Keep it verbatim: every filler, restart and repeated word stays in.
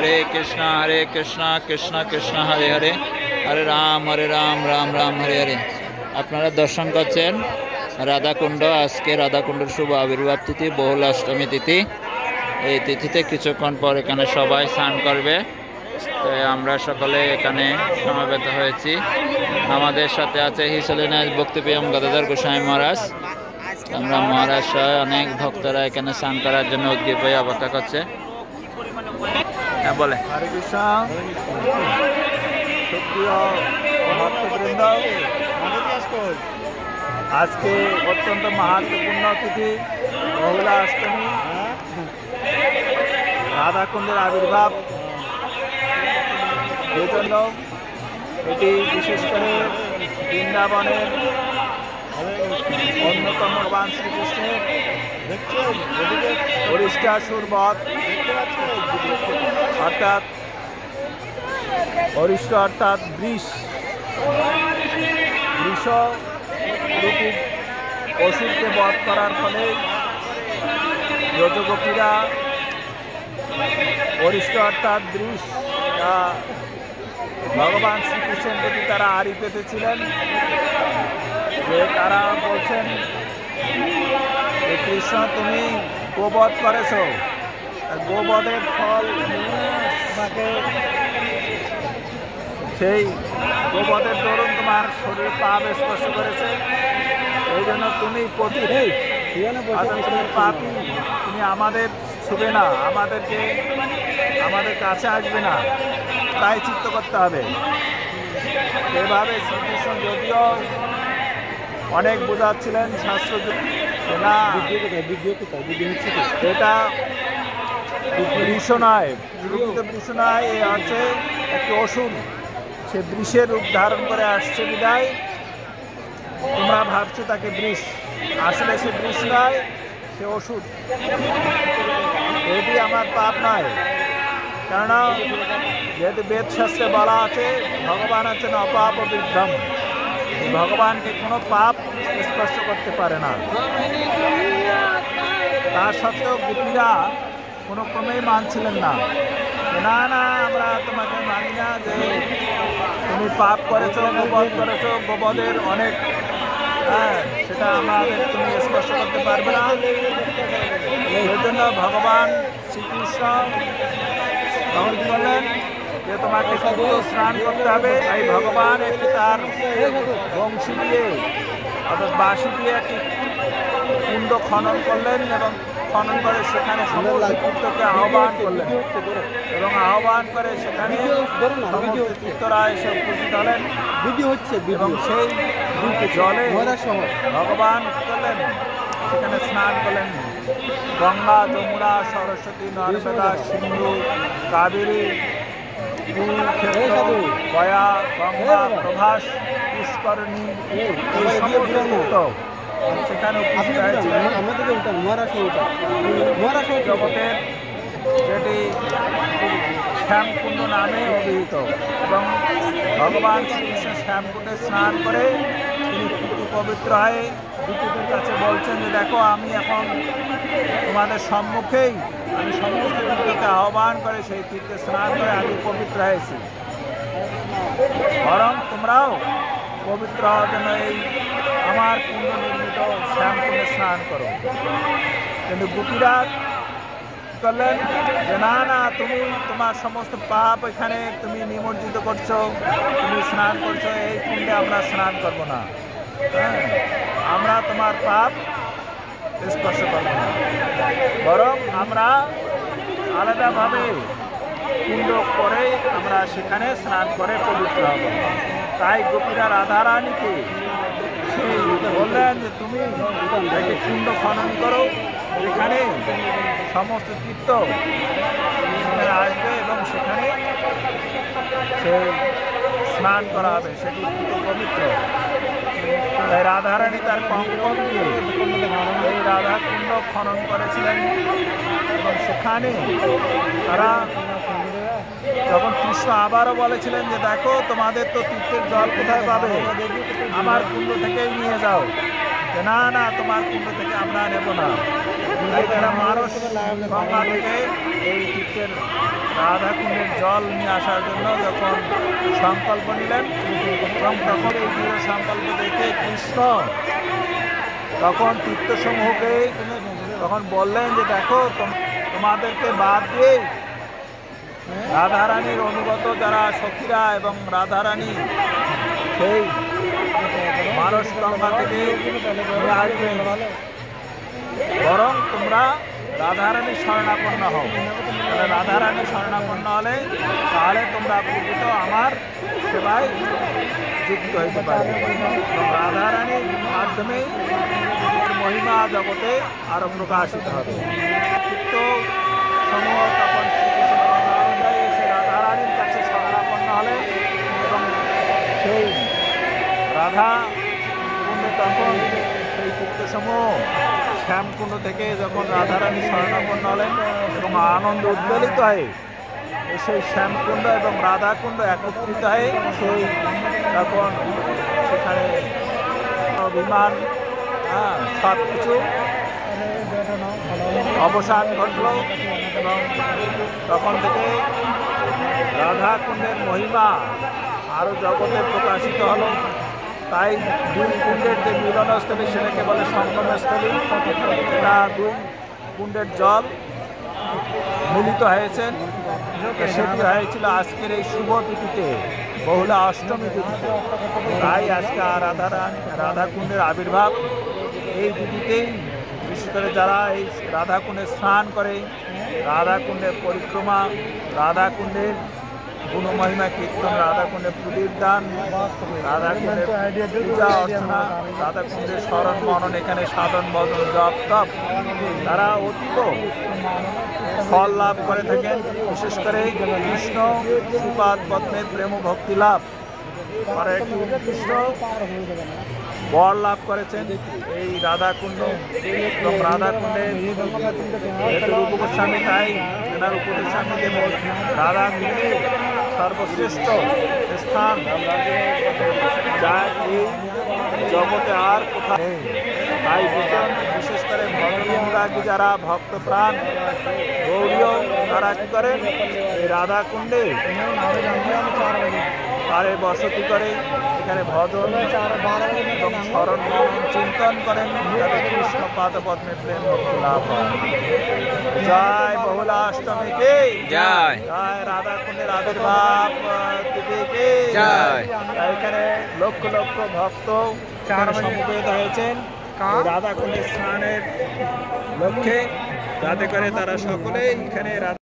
हरे कृष्णा हरे कृष्णा कृष्णा कृष्णा हरे हरे हरे राम हरे राम राम राम हरे हरे। আপনারা দর্শন করছেন রাধাকুণ্ড। আজকে রাধাকুণ্ডের শুভ আবির্ভাব তিথি, বহুল অষ্টমী তিথি। এই তিথিতে কিছুক্ষণ পর এখানে সবাই স্নান করবে। তো আমরা সকলে এখানে সমাবেত হয়েছি। আমাদের সাথে আছে হিজ হোলিনেস ভক্তিপ্রিয়ম গদাধর গোস্বামী মহারাজ। আমরা মহারাজ সহ অনেক ভক্তরা এখানে স্নান করার জন্য উদ্গ্রীব হয়ে অপেক্ষা করছে। হ্যাঁ বলে হরে কৃষ্ণ। সুপ্রিয় ভক্তবৃন্দ, আজকে অত্যন্ত মাহাত্ম্যপূর্ণ তিথি বহুলা অষ্টমী, রাধাকুণ্ডের আবির্ভাব। এই জন্য এটি বিশেষ করে বৃন্দাবনের অন্যতম ভগবান শ্রীকৃষ্ণের অরিষ্টাসুর বধ, অর্থাৎ অরিষ্ট অর্থাৎ বৃষ বৃষ রূপী অসুরকে বধ করার ফলে ব্রজগোপীরা অরিষ্ট অর্থাৎ বৃষ ভগবান শ্রীকৃষ্ণের প্রতি তারা আড়ি পেতেছিলেন, যে তারা বলছেন যে কৃষ্ণ তুমি গোবধ করেছ, গোবধের ফল তোমাকে, সেই গোবধের দরুন তোমার শরীর পাপ স্পর্শ করেছে, এই জন্য তুমি পতি তুমি পাপি, তুমি আমাদের ছুবে না, আমাদেরকে আমাদের কাছে আসবে না, তাই চিত্ত করতে হবে। এভাবে শ্রীকৃষ্ণ যদিও অনেক বোঝাচ্ছিলেন শাস্ত্র না, এটা বৃষ নয়, প্রকৃত বৃষ নয়, এ হচ্ছে একটি অসুর। সে বৃষের রূপ ধারণ করে আসছে বিদায় তোমরা ভাবছো তাকে বৃষ, আসলে সে বৃষ নয়, সে অসুর। এটি আমার পাপ নয়, কেননা যেহেতু বেদ শাস্ত্রে বলা আছে ভগবান আছেন অপাপ বিভ্রম, ভগবানকে কোনো পাপ স্পর্শ করতে পারে না। তা সত্ত্বেও গোপীরা কোনো ক্রমেই মানছিলেন না, না না আমরা তোমাকে মানি না, যে তুমি পাপ করেছো, গোবধ করেছো, গোবধের অনেক, হ্যাঁ সেটা আমাদের তুমি স্পর্শ করতে পারবে না। এর জন্য ভগবান শ্রীকৃষ্ণ তখন কি বললেন যে তোমাকে শুধু স্নান করতে হবে। এই ভগবান একটি তার বংশী দিয়ে অর্থাৎ বাঁশি দিয়ে একটি কুণ্ড খনন করলেন এবং খনন করে সেখানে সমস্ত তীর্থকে আহ্বান করলেন এবং আহ্বান করে সেখানে সমস্ত তীর্থরা এসে উপস্থিত হলেন এবং সেই জলে ভগবান করলেন সেখানে স্নান করলেন। গঙ্গা, যমুনা, সরস্বতী, নর্মদা, সিন্ধু, কাবেরী, কুরুক্ষেত্র, গয়া, গঙ্গা, প্রভাস, পুষ্করণী, এই সমস্ত তীর্থ সেখানে উপস্থিত হয়েছিলেন। জগতের যেটি শ্যামকুণ্ড নামে অভিহিত এবং ভগবান শ্রীকৃষ্ণ শ্যামকুণ্ডে স্নান করে তিনি পবিত্র হয়ে দ্বিতীয়টির কাছে বলছেন যে দেখো আমি এখন তোমাদের সম্মুখেই আমি সমস্ত তীর্থকে আহ্বান করে সেই তীর্থে স্নান করে আমি পবিত্র হয়েছি, বরং তোমরাও পবিত্র হওয়ার জন্য এই আমার কুণ্ড নির্মিত শ্যামকুণ্ডে স্নান করো। কিন্তু গোপীরা করলেন যে না না তুমি তোমার সমস্ত পাপ এখানে তুমি নিমজ্জিত করছো, তুমি স্নান করছো, এই কুণ্ডে আমরা স্নান করবো না, হ্যাঁ আমরা তোমার পাপ স্পর্শ করবো না, বরং আমরা আলাদাভাবে কুণ্ড করে আমরা সেখানে স্নান করে পবিত্র হব। তাই গোপীরা রাধারানীকে সেই বললেন যে তুমি একটি কুণ্ড খনন করো, এখানে সমস্ত তীর্থ সেখানে আসবে এবং সেখানে সে স্নান করা হবে, সেটি পবিত্র। তাই রাধারানী তার কঙ্কন দিয়ে এই রাধাকুণ্ড খনন করেছিলেন এবং সেখানে তারা যখন কৃষ্ণ আবারও বলেছিলেন যে দেখো তোমাদের তো তীর্থের জল কোথায় পাবে, আমার কুণ্ড থেকেই নিয়ে যাও, না না তোমার কুণ্ড থেকে আমরা নেব না। তাই তারা মানস গঙ্গা থেকে এই তীর্থের রাধাকুণ্ডের জল নিয়ে আসার জন্য যখন সংকল্প নিলেন এবং তখন এই দৃঢ় সংকল্প দেখে কৃষ্ণ তখন তীর্থসমূহকে তখন বললেন যে দেখো তোমাদেরকে বাদ দিয়ে রাধারানীর অনুগত যারা সখীরা এবং রাধারানী সেই মানস গঙ্গা থেকে নিয়ে আসবেন, বরং তোমরা রাধারানী শরণাপন্ন হও। তাহলে রাধারানী শরণাপন্ন হলে তাহলে তোমরা প্রকৃত আমার সেবায় যুক্ত হইতে পারবে এবং রাধারানীর মাধ্যমে মহিমা জগতে আরো প্রকাশিত হবে। তো সমূহ তখন শ্রীকৃষ্ণ অনুযায়ী এসে রাধারানীর কাছে শরণাপন্ন হলেন এবং সেই রাধা কুণ্ডে তখন সেই তীর্থসমূহ শ্যামকুণ্ড থেকে যখন রাধারানী শরণাপন্ন হলেন এবং আনন্দ উদ্বেলিত হয়ে সেই শ্যামকুণ্ড এবং রাধাকুণ্ড একত্রিত হয়ে সেই তখন সেখানে বিমান হ্যাঁ সব কিছু অবসান ঘটল এবং তখন থেকে রাধাকুণ্ডের মহিমা আরও জগতে প্রকাশিত হলো। তাই দুই কুণ্ডের যে মিলনস্থলী সেটাকে বলে সঙ্গমস্থলী। এটা দুই কুণ্ডের জল মিলিত হয়েছেন, সেটি হয়েছিল আজকের এই শুভ তিথিতে, বহুলা অষ্টমী তিথিতে। তাই আজকে রাধারানী রাধাকুণ্ডের আবির্ভাব এই তিথিতেই। বিশেষ করে যারা এই রাধাকুণ্ডে স্নান করে, রাধাকুণ্ডের পরিক্রমা, রাধাকুণ্ডের গুণমহিমা কীর্তন, রাধাকুণ্ডে প্রদীপ দান, রাধাকুণ্ডের পূজা অর্চনা, রাধাকুণ্ডের স্মরণ মনন, এখানে সাধন ভজন জপ তপ, তারা অতীব ফল লাভ করে থাকেন। বিশেষ করে কৃষ্ণ শ্রীপাদ পদ্মের প্রেম ভক্তি লাভ করে কৃষ্ণ বর লাভ করেছেন এই রাধাকুণ্ড এবং রাধাকুণ্ডের রূপ গোস্বামী, তাই এনার উপদেশামী দেব রাধাকুণ্ডে সর্বশ্রেষ্ঠ স্থান যা এই জগতে আর কোথাও নেই। তাই ভীষণ বিশেষ করে ভক্তরাগী যারা ভক্ত প্রাণ গৌরীয় তারা কী করেন এই রাধাকুণ্ডে তারে বসতি করে, এখানে ভজন এবং স্মরণ মনন চিন্তন করেন, যাতে কৃষ্ণ পাদপদ্মে প্রেম ভক্তি লাভ হয়। জয় বহুলা অষ্টমী কে জয়, জয় রাধাকুণ্ডের আবির্ভাব তিথি কে জয়। এখানে লক্ষ লক্ষ ভক্ত সমবেত হয়েছেন রাধাকুণ্ডের স্নানের লক্ষ্যে, যাতে করে তারা সকলেই এখানে